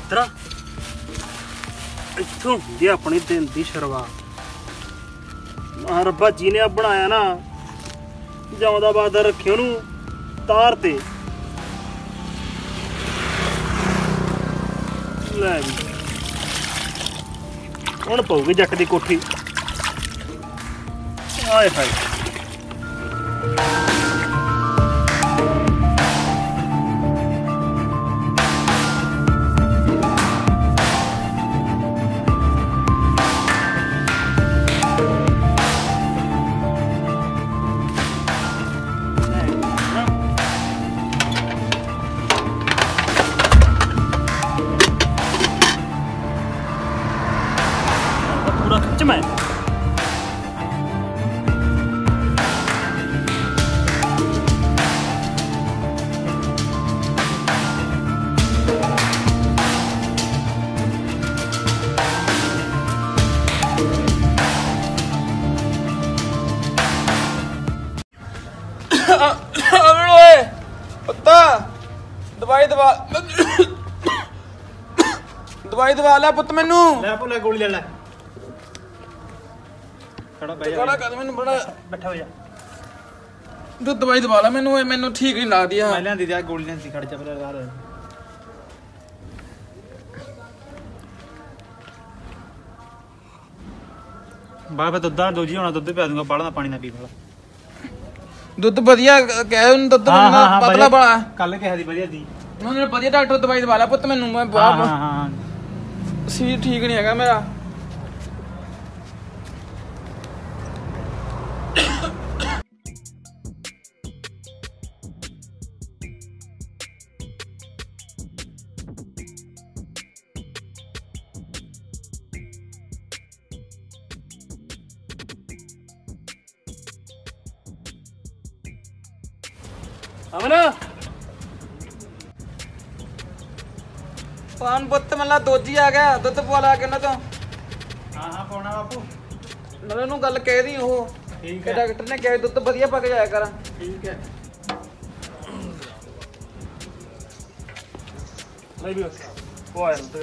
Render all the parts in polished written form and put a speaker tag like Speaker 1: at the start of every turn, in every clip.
Speaker 1: ਮਿੱਤਰਾ ਇੱਥੋਂ ਹੁੰਦੀ ਆਪਣੀ ਦਿਨ ਦੀ ਸ਼ੁਰੂਆਤ। ਮਹਾਂ ਰੱਬਾ ਜੀ ਨੇ ਬਣਾਇਆ ਨਾ ਜਿਉਂਦਾ ਬਾਦਾ ਰੱਖਿਓ ਉਹਨੂੰ ਤਾਰ ਤੇ। ਲੈ ਵੀ ਹੁਣ ਪਊਗੀ ਜੱਟ ਦੀ ਕੋਠੀ। ਆਏ ਹਾਏ ਪੂਰਾ ਖਿੱਚ ਮੈਂ।
Speaker 2: ਦਵਾਈ ਦਵਾ ਲੈ ਪੁੱਤ ਮੈਨੂੰ।
Speaker 1: ਲੈ ਭੁੱਲੇ ਗੋਲੀ ਲੈ ਲੈ। ਖੜਾ ਬਹਿ ਜਾ।
Speaker 2: ਖੜਾ ਕਰ ਮੈਨੂੰ ਬੜਾ
Speaker 1: ਬੈਠਾ ਹੋ ਜਾ।
Speaker 2: ਤੂੰ ਦਵਾਈ ਦਵਾ ਲੈ ਮੈਨੂੰ। ਮੈਨੂੰ ਠੀਕ ਨਹੀਂ ਲੱਗਦੀ ਆ।
Speaker 1: ਮੈਂ ਲਿਆਂਦੀ ਤੇ ਗੋਲੀ ਲਿਆਂਦੀ। ਖੜ ਜਾ ਪਹਿਲਾਂ ਯਾਰ। ਬਾਬਾ ਦੁੱਧਾ ਦੋਜੀ ਹੋਣਾ ਦੁੱਧ ਪਿਆ ਦੂੰਗਾ। ਬਾਹਲਾ ਪਾਣੀ ਨਾ ਪੀ ਵਾਲਾ।
Speaker 2: ਦੁੱਧ ਵਧੀਆ ਕਹਿ ਉਹਨੂੰ ਦੁੱਧ ਪਤਲਾ ਬਣਾ।
Speaker 1: ਕੱਲ ਕਿਹਾ ਦੀ ਵਧੀਆ ਦੀ।
Speaker 2: ਉਹਨੇ ਵਧੀਆ ਡਾਕਟਰ ਦਵਾਈ ਦਵਾ ਲੈ ਪੁੱਤ ਮੈਨੂੰ। ਮੈਂ
Speaker 1: ਹਾਂ
Speaker 2: ਸੀ ਠੀਕ ਨਹੀਂ ਹੈਗਾ ਮੇਰਾ।
Speaker 1: ਅਮਨ
Speaker 2: ਪਾਣ ਪੁੱਤ ਮੱਲਾ ਦੋਜੀ ਆ ਗਿਆ। ਦੁੱਧ ਪਵਾ ਲਾ ਕੇ ਨਾ ਤੋਂ।
Speaker 1: ਹਾਂ ਪਾਉਣਾ ਬਾਪੂ।
Speaker 2: ਨਾਲੇ ਉਹਨੂੰ ਗੱਲ ਕਹਿ ਦੀ ਉਹ
Speaker 1: ਠੀਕ
Speaker 2: ਕਿ ਡਾਕਟਰ ਨੇ ਕਿਹਾ ਦੁੱਧ ਵਧੀਆ ਪਾ ਕੇ ਜਾਇਆ ਕਰ।
Speaker 1: ਠੀਕ ਹੈ। ਲੈ ਵੀ ਉਹ ਆਇਆ ਦੁੱਧ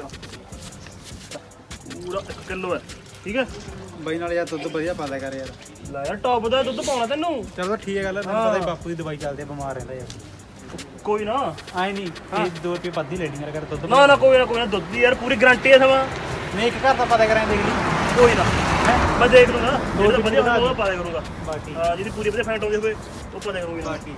Speaker 1: ਪੂਰਾ 1 ਕਿਲੋ ਹੈ। ਠੀਕ ਹੈ
Speaker 3: ਬਈ ਨਾਲ ਯਾਰ ਦੁੱਧ ਵਧੀਆ ਪਾ ਦਿਆ ਕਰ ਯਾਰ।
Speaker 1: ਲੈ ਯਾਰ ਟੌਪ ਦਾ ਦੁੱਧ ਪਾਉਣਾ ਤੈਨੂੰ।
Speaker 3: ਚਲੋ ਠੀਕ ਹੈ ਗੱਲ। ਮੈਨੂੰ ਪਤਾ ਹੀ ਬਾਪੂ ਦੀ ਦਵਾਈ ਚੱਲਦੀ ਆ ਬਿਮਾਰ ਰਹਿੰਦਾ ਯਾਰ।
Speaker 1: ਕੋਈ ਨਾ
Speaker 3: ਆਏ ਨਹੀਂ 2 ਰੁਪਏ ਵੱਧ ਹੀ ਲੈਣੀ ਕਰ ਦੁੱਧ।
Speaker 1: ਨਾ ਕੋਈ ਨਾ ਦੁੱਧ ਦੀ ਯਾਰ ਪੂਰੀ ਗਾਰੰਟੀ ਹੈ ਸਮਾਂ।
Speaker 3: ਨਹੀਂ ਇੱਕ ਘਰ ਦਾ ਪਤਾ ਕਰਾਂ ਦੇਖ ਲਈ।
Speaker 1: ਕੋਈ ਨਾ ਮੈਂ ਦੇਖ ਲੂੰਗਾ। ਜਿਹੜਾ ਵਧੀਆ ਹੋਊਗਾ ਉਹ ਪਾ ਦਿਆ ਕਰੂੰਗਾ।
Speaker 3: ਬਾਕੀ
Speaker 1: ਜਿਹਦੀ ਪੂਰੀ ਵਧੀਆ ਫੈਂਟ ਆਉਂਦੀ ਹੋਵੇ ਉਹ ਪਾ ਦਿਆ ਕਰੂੰਗਾ।
Speaker 3: ਬਾਕੀ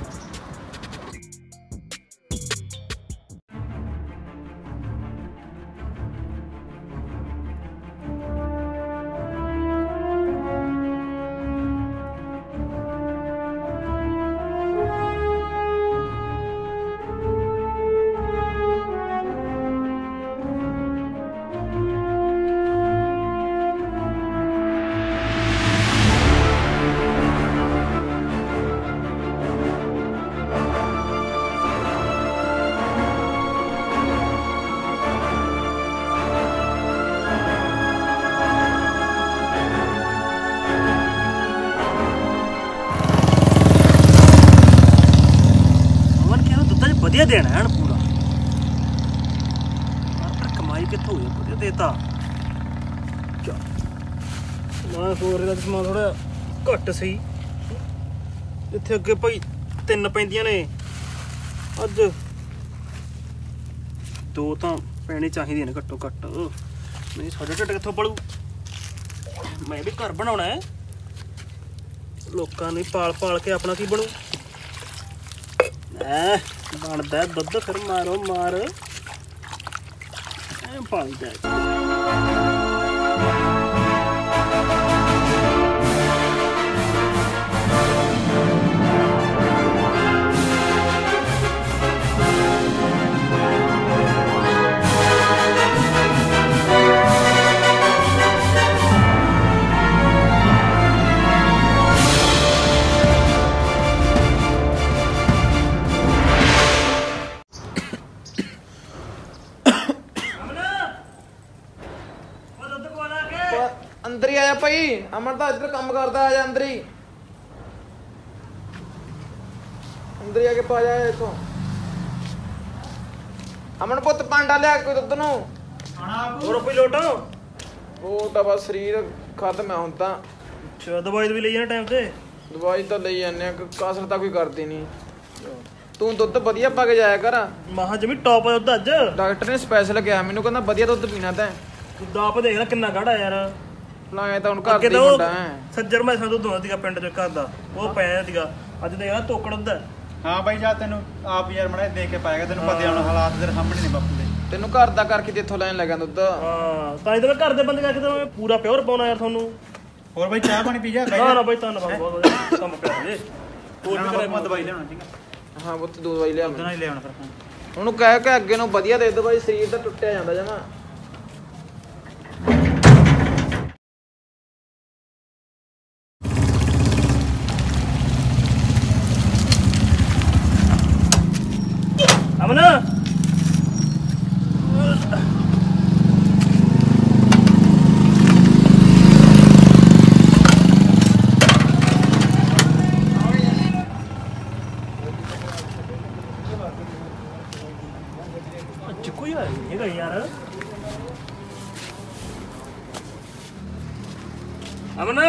Speaker 1: ਵਧੀਆ ਦੇਣਾ ਹੈ ਪੂਰਾ। ਪਰ ਕਮਾਈ ਕਿੱਥੋਂ ਹੋਈ? ਵਧੀਆ ਦੇਤਾ। ਮੈਂ ਸੋਚ ਰਿਹਾ ਸਮਾਂ ਥੋੜਾ ਘੱਟ ਸਹੀ। ਇੱਥੇ ਅੱਗੇ ਭਾਈ 3 ਪੈਂਦੀਆਂ ਨੇ ਅੱਜ 2 ਤਾਂ ਪੈਣੀ ਚਾਹੀਦੀਆਂ ਨੇ ਘੱਟੋ ਘੱਟ। ਨਹੀਂ ਸਾਡਾ ਢਿੱਡ ਕਿੱਥੋਂ ਪਲੂ? ਮੈਂ ਵੀ ਘਰ ਬਣਾਉਣਾ ਹੈ। ਲੋਕਾਂ ਨੂੰ ਪਾਲ ਕੇ ਆਪਣਾ ਕੀ ਬਣੂ? ਬਣਦਾ ਦੁੱਧ ਫਿਰ ਮਾਰੋ ਮਾਰ ਐ ਪਾਣੀ ਦਾ।
Speaker 2: ਅੰਦਰ ਹੀ ਆਇਆ ਭਾਈ। ਅਮਨ ਤਾਂ ਇੱਧਰ ਕੰਮ ਕਰਦਾ। ਆ ਜਾ ਅੰਦਰ ਹੀ। ਅੰਦਰ ਹੀ ਆ ਕੇ ਪਾ ਜਾ ਇੱਥੋਂ। ਅਮਨ ਪੁੱਤ ਪਾਂਡਾ ਲਿਆ ਕੋਈ ਦੁੱਧ ਨੂੰ।
Speaker 1: ਹੋਰ ਕੋਈ ਲੋਟ?
Speaker 2: ਉਹ ਤਾਂ ਬਸ ਸਰੀਰ ਖਤਮ ਹੈ ਹੁਣ ਤਾਂ।
Speaker 1: ਅੱਛਾ ਦਵਾਈ ਵੀ ਲਈ ਜਾਣਾ ਟਾਈਮ ਤੇ?
Speaker 2: ਦਵਾਈ ਤਾਂ ਲਈ ਜਾਂਦੇ ਆ, ਕਸਰ ਤਾਂ ਕੋਈ ਕਰਦੀ ਨਹੀਂ। ਤੂੰ ਦੁੱਧ ਵਧੀਆ ਪਾ ਕੇ ਜਾਇਆ ਕਰ।
Speaker 1: ਮਹਾ ਜਮੀ ਟੌਪ ਆ ਦੁੱਧ ਅੱਜ।
Speaker 2: ਡਾਕਟਰ ਨੇ ਸਪੈਸ਼ਲ ਕਿਹਾ ਮੈਨੂੰ, ਕਹਿੰਦਾ ਵਧੀਆ ਦੁੱਧ ਪੀਣਾ ਤੈਂ।
Speaker 1: ਦਾਪ ਦੇਖ ਲੈ ਕਿੰਨਾ ਗਾੜਾ ਯਾਰ।
Speaker 2: ਲਾਇਆ ਤਾਂ ਹੁਣ ਘਰ ਦੀ ਮੁੰਡਾ ਹੈ।
Speaker 1: ਸੱਜਰ ਮੈਂ ਦੁੱਧ ਹੁੰਦਾ ਸੀਗਾ ਪਿੰਡ ਚ ਘਰ ਦਾ, ਉਹ ਪਿਆ ਸੀਗਾ। ਅੱਜ ਦੇਖ ਲੈ ਤੋਕੜ ਹੁੰਦਾ।
Speaker 3: ਹਾਂ ਬਾਈ ਜਾ ਤੈਨੂੰ ਆਪ ਯਾਰ ਮੜਾ ਦੇਖ ਕੇ ਪਾਏਗਾ, ਤੈਨੂੰ ਪਤਾ ਹੁਣ ਹਾਲਾਤ ਤੇਰੇ ਸਾਹਮਣੇ ਨੇ ਬਾਪੂ ਦੇ।
Speaker 2: ਤੈਨੂੰ ਘਰ ਦਾ ਕਰਕੇ ਤੇ ਇੱਥੋਂ ਲੈਣ ਲੱਗਾ ਦੁੱਧ।
Speaker 1: ਹਾਂ ਤਾਂ ਹੀ ਤਾਂ ਮੈਂ ਘਰ ਦੇ ਬੰਦੇ ਕਰਕੇ ਤਾਂ ਮੈਂ ਪੂਰਾ ਪਿਓਰ ਪਾਉਣਾ ਯਾਰ ਤੁਹਾਨੂੰ।
Speaker 3: ਹੋਰ ਬਾਈ ਚਾਹ ਪਾਣੀ ਪੀ ਜਾ।
Speaker 1: ਨਾ ਨਾ ਬਾਈ ਧੰਨਵਾਦ, ਬਹੁਤ ਵਧੀਆ ਕੰਮ ਕਰ ਰਹੇ। ਹੋਰ ਵੀ ਕਰੇ
Speaker 3: ਮੈਂ ਦਵਾਈ ਲਿਆਉਣਾ ਠੀਕ ਹੈ।
Speaker 2: ਹਾਂ ਪੁੱਤ ਦਵਾਈ ਲਿਆ
Speaker 3: ਉਹਦੇ ਨਾਲ ਹੀ ਲਿਆਉਣਾ ਫਿਰ
Speaker 2: ਉਹਨੂੰ ਕਹਿ ਕੇ ਅੱਗੇ ਨੂੰ ਵਧੀਆ ਦੇ ਦੋ ਬਾਈ, ਸਰੀਰ ਤਾਂ ਟੁੱਟਿਆ ਜਾਂਦਾ ਜਮਾ।
Speaker 1: ਅਮਨ ਅੱਜ ਕੋਈ ਆਇਆ ਨਹੀਂ ਹੈਗਾ ਯਾਰ। ਅਮਨ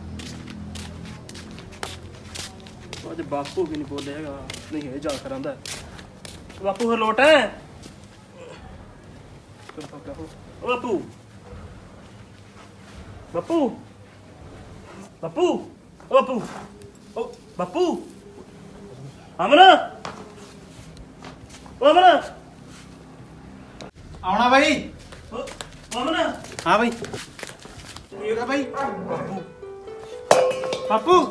Speaker 1: ਅੱਜ ਬਾਪੂ ਵੀ ਨਹੀਂ ਬੋਲਿਆ ਹੈਗਾ, ਨਹੀਂ ਹੈ ਜਾ ਕਰਾਂਦਾ। ਬਾਪੂ ਹੋਰ ਲੋਟ ਹੈ? ਓ ਬਾਪੂ ਬਾਪੂ ਬਾਪੂ ਓ ਬਾਪੂ ਓ ਬਾਪੂ ਅਮਨ ਓ ਅਮਨ
Speaker 3: ਆਉਣਾ ਬਾਈ।
Speaker 1: ਓ ਅਮਨ
Speaker 3: ਹਾਂ ਬਾਈ ਕੀ ਹੋ ਗਿਆ ਬਾਈ? ਬਾਪੂ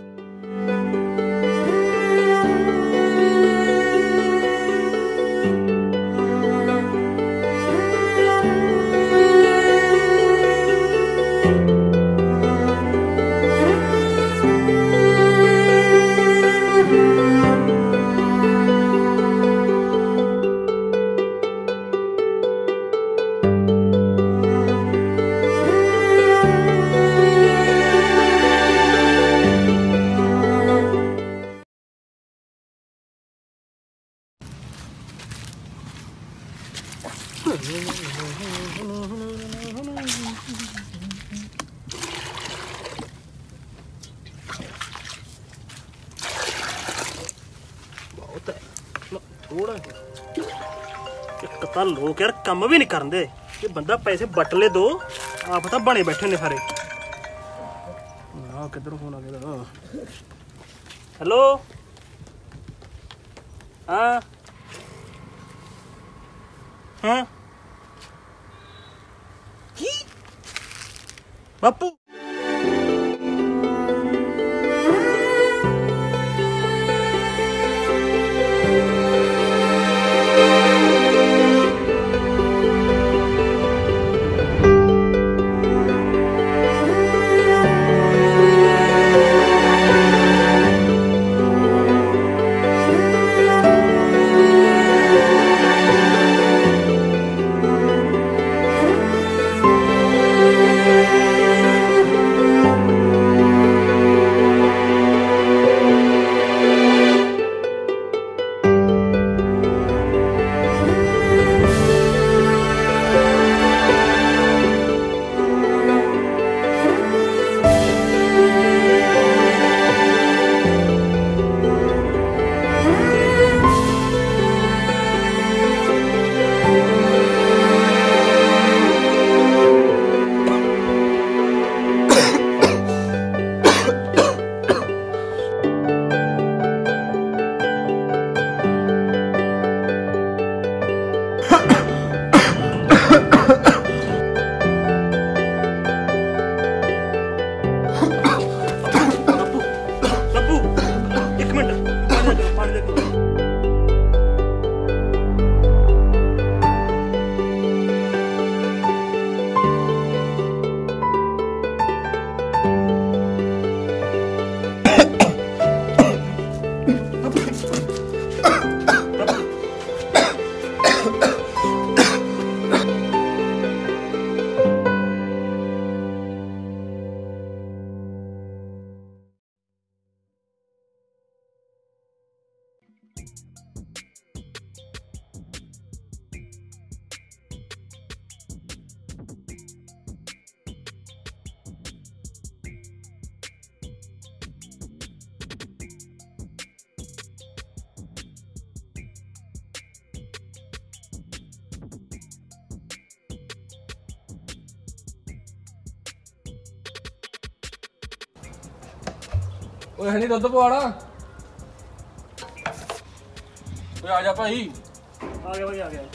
Speaker 3: ਬਹੁਤ ਹੈ ਥੋੜਾ। ਇੱਕ ਤਾਂ ਲੋਕ ਯਾਰ ਕੰਮ ਵੀ ਨਹੀਂ ਕਰਦੇ, ਇਹ ਬੰਦਾ ਪੈਸੇ ਵੱਟ ਲੈ ਦੋ, ਆਪ ਤਾਂ ਬਣੇ ਬੈਠੇ ਨੇ ਸਾਰੇ। ਆ ਕਿੱਧਰ ਫੋਨ ਆ ਗਿਆ? ਹੈਲੋ ਹਾਂ ਹਾਂ ਕੀ ਬਾਪੂ?
Speaker 4: ਓਏ ਹਣੀ ਦੁੱਧ ਪਵਾੜਾ। ਓਏ ਆ ਜਾ ਭਾਈ।
Speaker 3: ਆ ਗਿਆ ਭਾਈ ਆ ਗਿਆ।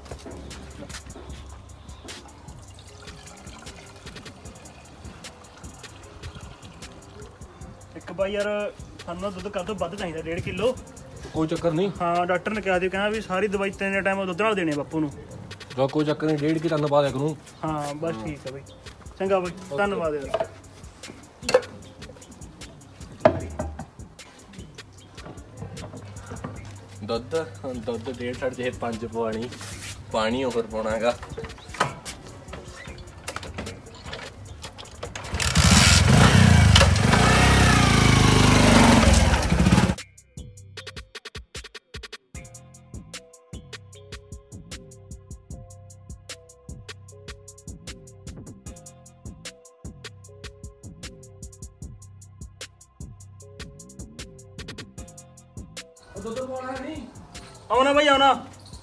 Speaker 3: ਇੱਕ ਬਾਈ ਯਾਰ ਸਾਨੂੰ ਨਾ ਦੁੱਧ ਕੱਲ ਤੋਂ ਵੱਧ ਚਾਹੀਦਾ 1.5 ਕਿਲੋ।
Speaker 4: ਕੋਈ ਚੱਕਰ ਨਹੀਂ।
Speaker 3: ਹਾਂ ਡਾਕਟਰ ਨੇ ਕਿਹਾ ਸੀ ਕਹਿੰਦਾ ਵੀ ਸਾਰੀ ਦਵਾਈ 3 ਟਾਈਮ ਦੁੱਧ ਨਾਲ ਦੇਣੀ ਆ ਬਾਪੂ ਨੂੰ।
Speaker 4: ਜੋ ਕੋਈ ਚੱਕਰ ਨਹੀਂ 1.5 ਕਿਲੋ ਪਾ ਦਿਆ ਕਰੂੰ।
Speaker 3: ਹਾਂ ਬਸ ਠੀਕ ਹੈ ਬਾਈ। ਚੰਗਾ ਬਾਈ ਧੰਨਵਾਦ ਯਾਰ।
Speaker 4: ਦੁੱਧ 1.5 ਛੱਡ ਜੇ 5 ਪਵਾਣੀ ਪਾਣੀ ਹੋਰ ਪਾਉਣਾ ਹੈਗਾ। ਦੁੱਧ ਪਵਾਣਾ ਨਹੀਂ।
Speaker 3: ਆਉਣਾ ਬਾਈ ਆਉਣਾ।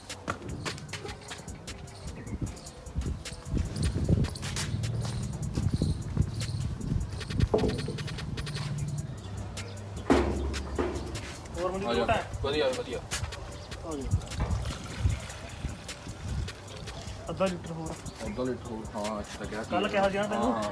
Speaker 3: ਹੋਰ ਮੁੰਡੀ ਲੋਟਾ ਹੈ।
Speaker 4: ਵਧੀਆ ਵਧੀਆ।
Speaker 3: ਆ ਜੀ ਅੱਧਾ ਲੀਟਰ ਹੋਰ।
Speaker 4: ਅੱਧਾ ਲੀਟਰ ਹੋਰ। ਹਾਂ ਅੱਛਾ ਕਿਹਾ
Speaker 3: ਕੱਲ ਕਿਹਾ ਸੀ ਨਾ ਤੈਨੂੰ।
Speaker 4: ਹਾਂ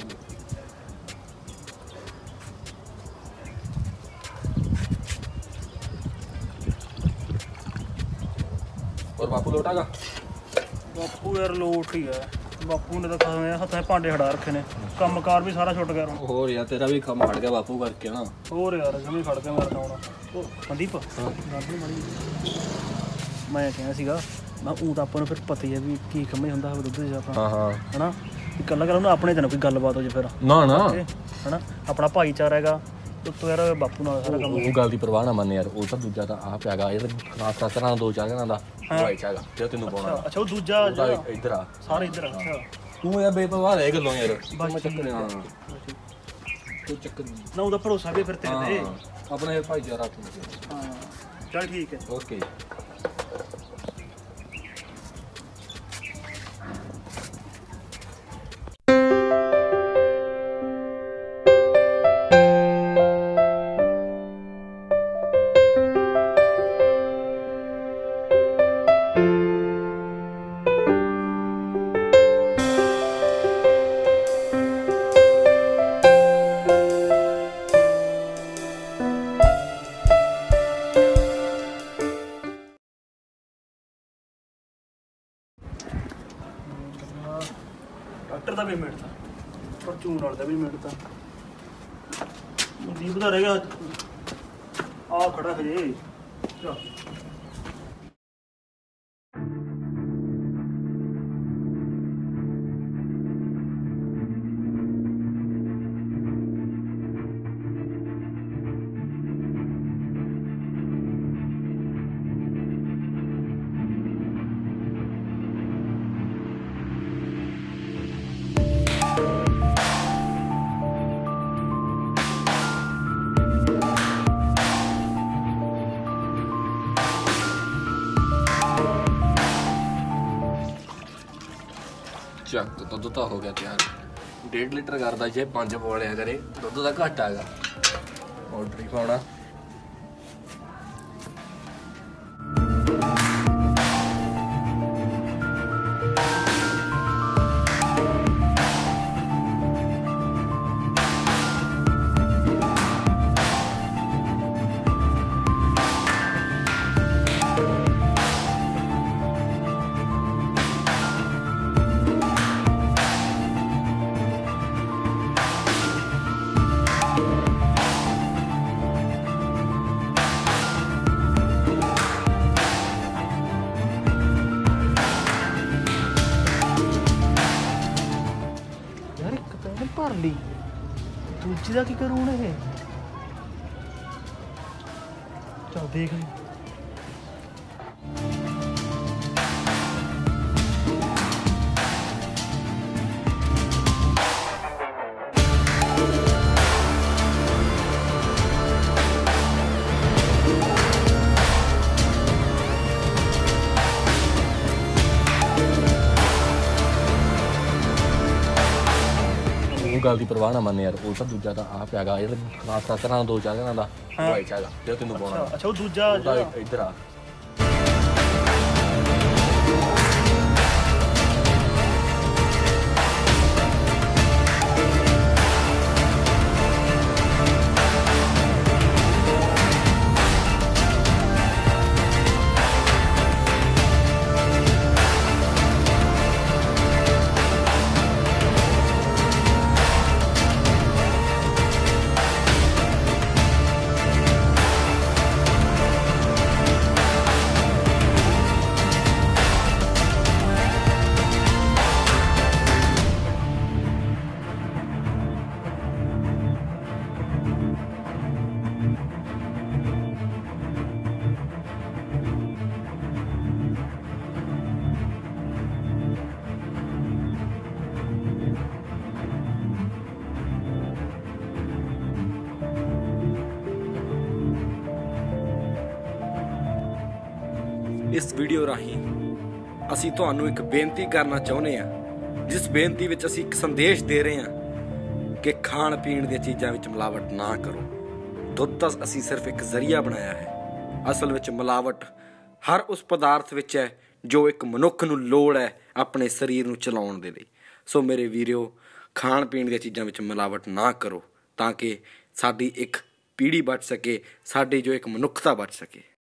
Speaker 4: और बापू लौटागा।
Speaker 3: ਬਾਪੂ ਯਾਰ ਲੋਟ ਹੀ ਹੈ। ਬਾਪੂ ਨੇ ਤਾਂ ਖਾਵੇਂ ਹੱਥਾਂ 'ਚ ਭਾਂਡੇ ਖੜਾ ਰੱਖੇ ਨੇ। ਕੰਮਕਾਰ ਵੀ ਸਾਰਾ ਛੁੱਟ ਗਿਆ ਹੁਣ।
Speaker 4: और यार तेरा भी कम हट गया बापू करके ना।
Speaker 3: ਹੋਰ ਯਾਰ ਜਮੀ ਖੜ ਕੇ ਮਾਰਦਾ ਹੁਣ। ਉਹ ਮਨਦੀਪ ਗੱਲ ਨੀ ਮਾੜੀ। ਮੈਂ ਕਿਹਾ ਸੀਗਾ ਮੈਂ ਉਹ ਤਾਂ ਆਪਾਂ ਨੂੰ ਫਿਰ ਪਤਾ ਹੀ ਹੈ ਵੀ ਕੀ ਕੰਮ ਹੁੰਦਾ ਹੈ ਦੁੱਧ 'ਚ ਆਪਣਾ।
Speaker 4: हाँ हाँ
Speaker 3: ਹਨਾ ਵੀ ਕੱਲਾ ਕੱਲਾ ਉਹਨੂੰ ਆਪਣੇ ਤੇ ਨਾ ਕੋਈ ਗੱਲਬਾਤ ਹੋ ਜੇ ਫਿਰ
Speaker 4: ना ना
Speaker 3: ਹਨਾ ਆਪਣਾ ਭਾਈਚਾਰਾ ਹੈਗਾ ਉੱਤੋਂ ਯਾਰ ਬਾਪੂ ਨਾਲ ਸਾਰਾ ਕੰਮ।
Speaker 4: ਉਹ ਗੱਲ ਦੀ ਪਰਵਾਹ ਨਾ ਮੰਨ ਯਾਰ। ਉਹ ਤਾਂ ਦੂਜਾ ਤਾਂ ਆਪ ਹੈਗਾ ਇਹ ਖਾਸ ਖਾਸ ਤਰ੍ਹਾਂ 2-4 ਦਿਨਾਂ ਦਾ ਭਾਈ ਚਾਗਾ ਜੇ ਤੈਨੂੰ ਪਾਉਣਾ।
Speaker 3: ਅੱਛਾ ਉਹ ਦੂਜਾ
Speaker 4: ਉਹਦਾ
Speaker 3: ਜਿਹੜਾ
Speaker 4: ਇੱਧਰ ਆ
Speaker 3: ਸਾਰੇ ਇੱਧਰ ਆ। ਅੱਛਾ
Speaker 4: ਤੂੰ ਯਾਰ ਬੇਪਰਵਾਹ ਰਹਿ ਗੱਲੋਂ ਯਾਰ।
Speaker 3: ਬਸ
Speaker 4: ਮੈਂ ਚੱਕਰ
Speaker 3: ਠੀਕ
Speaker 4: ਹਾਂ
Speaker 3: ਹੈ।
Speaker 4: ਕੋਈ ਚੱਕਰ ਨਹੀਂ।
Speaker 3: ਨਾ ਉਹਦਾ ਭਰੋਸਾ ਵੀ ਫਿਰ ਤੇਰੇ ਤੇ।
Speaker 4: ਆਪਣਾ ਯਾਰ ਭਾਈਚਾਰਾ ਆਪਣਾ।
Speaker 3: ਹਾਂ ਚੱਲ ਠੀਕ ਹੈ।
Speaker 4: ਓਕੇ
Speaker 3: ਡਾਕਟਰ ਦਾ ਵੀ ਮਿੰਟਦਾ ਪਰਚੂਨ ਵਾਲੇ ਦਾ ਵੀ ਮਿੰਟਦਾ। ਮਨਦੀਪ ਦਾ ਰਹਿ ਗਿਆ ਆ ਖੜਾ ਹਜੇ। ਚੱਲ
Speaker 4: ਚੱਕ ਦੁੱਧ ਤਾਂ ਹੋ ਗਿਆ ਤਿਆਰ। 1.5 ਲੀਟਰ ਕਰਦਾ ਜੇ 5 ਪਵਾਲਿਆ ਕਰੇ ਦੁੱਧ ਦਾ ਘੱਟ ਆਗਾ। ਆਰਡਰ ਹੀ ਪਾਉਣਾ।
Speaker 3: ਯਾਰ ਇੱਕ ਤਾਂ ਇਹਨੇ ਭਰ ਲਈ ਦੂਜੀ ਦਾ ਕੀ ਕਰੂ ਹੁਣ ਇਹ। ਚੱਲ ਦੇਖ ਲਈ।
Speaker 4: ਗੱਲ ਦੀ ਪਰਵਾਹ ਨਾ ਮੰਨ ਯਾਰ, ਉਹ ਤਾਂ ਦੂਜਾ ਤਾਂ ਆਪ ਹੈਗਾ ਯਾਰ, ਖਾਸ ਤਰ੍ਹਾਂ 2 ਚਾਹ ਦਾ ਉਹ ਚਾਹਗਾ ਜੇ ਤੈਨੂੰ ਪਾਉਣਾ।
Speaker 3: ਅੱਛਾ ਉਹ ਦੂਜਾ
Speaker 4: ਇੱਧਰ ਆ।
Speaker 5: ਇਸ ਵੀਡੀਓ ਰਾਹੀਂ ਅਸੀਂ ਤੁਹਾਨੂੰ ਇੱਕ ਬੇਨਤੀ ਕਰਨਾ ਚਾਹੁੰਦੇ ਹਾਂ, ਜਿਸ ਬੇਨਤੀ ਵਿੱਚ ਅਸੀਂ ਇੱਕ ਸੰਦੇਸ਼ ਦੇ ਰਹੇ ਹਾਂ ਕਿ ਖਾਣ ਪੀਣ ਦੀਆਂ ਚੀਜ਼ਾਂ ਵਿੱਚ ਮਿਲਾਵਟ ਨਾ ਕਰੋ। ਦੁੱਧ ਤਾਂ ਅਸੀਂ ਸਿਰਫ ਇੱਕ ਜ਼ਰੀਆ ਬਣਾਇਆ ਹੈ, ਅਸਲ ਵਿੱਚ ਮਿਲਾਵਟ ਹਰ ਉਸ ਪਦਾਰਥ ਵਿੱਚ ਹੈ ਜੋ ਇੱਕ ਮਨੁੱਖ ਨੂੰ ਲੋੜ ਹੈ ਆਪਣੇ ਸਰੀਰ ਨੂੰ ਚਲਾਉਣ ਦੇ ਲਈ। ਸੋ ਮੇਰੇ ਵੀਰਿਓ, ਖਾਣ ਪੀਣ ਦੀਆਂ ਚੀਜ਼ਾਂ ਵਿੱਚ ਮਿਲਾਵਟ ਨਾ ਕਰੋ ਤਾਂ ਕਿ ਸਾਡੀ ਇੱਕ ਪੀੜ੍ਹੀ ਬਚ ਸਕੇ, ਸਾਡੀ ਜੋ ਇੱਕ ਮਨੁੱਖਤਾ ਬਚ ਸਕੇ।